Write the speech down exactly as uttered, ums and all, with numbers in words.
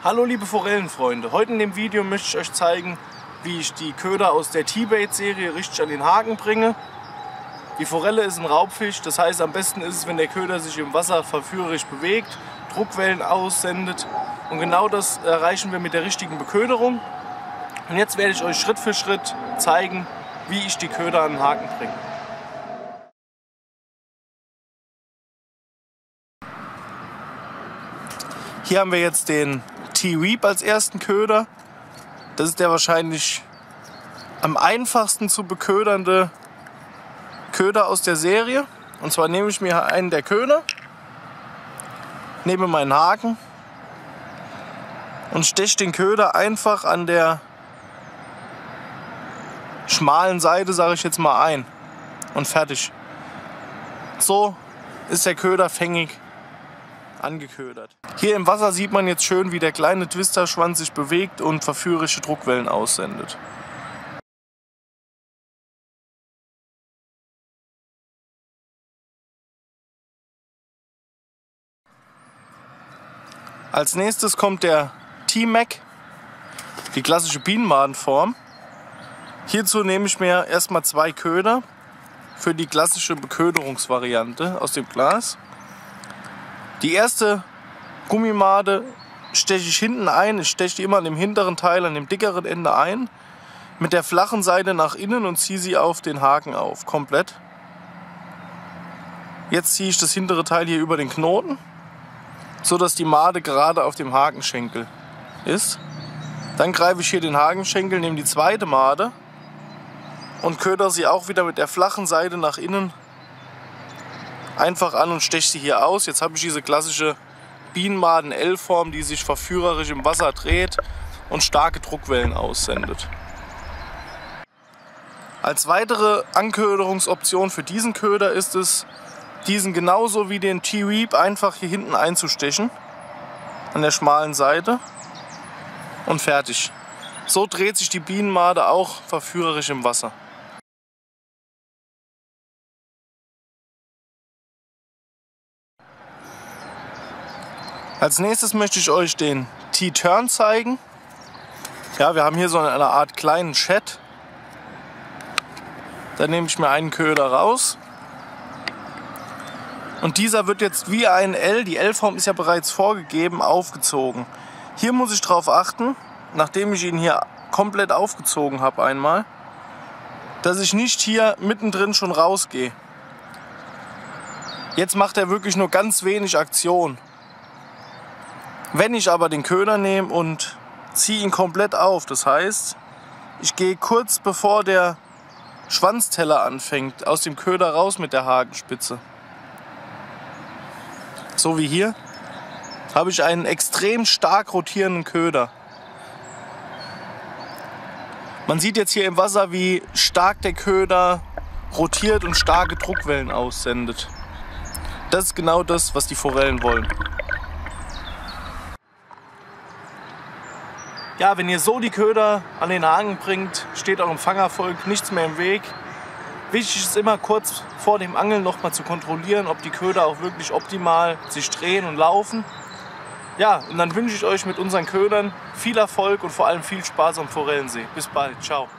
Hallo liebe Forellenfreunde, heute in dem Video möchte ich euch zeigen, wie ich die Köder aus der T-Bait-Serie richtig an den Haken bringe. Die Forelle ist ein Raubfisch, das heißt am besten ist es, wenn der Köder sich im Wasser verführerisch bewegt, Druckwellen aussendet, und genau das erreichen wir mit der richtigen Beköderung. Und jetzt werde ich euch Schritt für Schritt zeigen, wie ich die Köder an den Haken bringe. Hier haben wir jetzt den T-Weep als ersten Köder. Das ist der wahrscheinlich am einfachsten zu beködernde Köder aus der Serie. Und zwar nehme ich mir einen der Köder, nehme meinen Haken und steche den Köder einfach an der schmalen Seite, sage ich jetzt mal, ein. Und fertig. So ist der Köder fängig angeködert. Hier im Wasser sieht man jetzt schön, wie der kleine Twisterschwanz sich bewegt und verführerische Druckwellen aussendet. Als nächstes kommt der T-Mac, die klassische Bienenmadenform. Hierzu nehme ich mir erstmal zwei Köder für die klassische Beköderungsvariante aus dem Glas. Die erste Gummimade steche ich hinten ein. Ich steche die immer an dem hinteren Teil, an dem dickeren Ende ein, mit der flachen Seite nach innen und ziehe sie auf den Haken auf, komplett. Jetzt ziehe ich das hintere Teil hier über den Knoten, so dass die Made gerade auf dem Hakenschenkel ist. Dann greife ich hier den Hakenschenkel, nehme die zweite Made und ködere sie auch wieder mit der flachen Seite nach innen einfach an und steche sie hier aus. Jetzt habe ich diese klassische Bienenmaden-L-Form, die sich verführerisch im Wasser dreht und starke Druckwellen aussendet. Als weitere Anköderungsoption für diesen Köder ist es, diesen genauso wie den T-Weep einfach hier hinten einzustechen, an der schmalen Seite, und fertig. So dreht sich die Bienenmade auch verführerisch im Wasser. Als nächstes möchte ich euch den T-Turn zeigen. Ja, wir haben hier so eine Art kleinen Chat. Da nehme ich mir einen Köder raus. Und dieser wird jetzt wie ein L, die L-Form ist ja bereits vorgegeben, aufgezogen. Hier muss ich darauf achten, nachdem ich ihn hier komplett aufgezogen habe einmal, dass ich nicht hier mittendrin schon rausgehe. Jetzt macht er wirklich nur ganz wenig Aktion. Wenn ich aber den Köder nehme und ziehe ihn komplett auf, das heißt, ich gehe kurz bevor der Schwanzteller anfängt, aus dem Köder raus mit der Hakenspitze. So wie hier, habe ich einen extrem stark rotierenden Köder. Man sieht jetzt hier im Wasser, wie stark der Köder rotiert und starke Druckwellen aussendet. Das ist genau das, was die Forellen wollen. Ja, wenn ihr so die Köder an den Haken bringt, steht eurem Fangervolk nichts mehr im Weg. Wichtig ist immer kurz vor dem Angeln noch mal zu kontrollieren, ob die Köder auch wirklich optimal sich drehen und laufen. Ja, und dann wünsche ich euch mit unseren Ködern viel Erfolg und vor allem viel Spaß am Forellensee. Bis bald, ciao.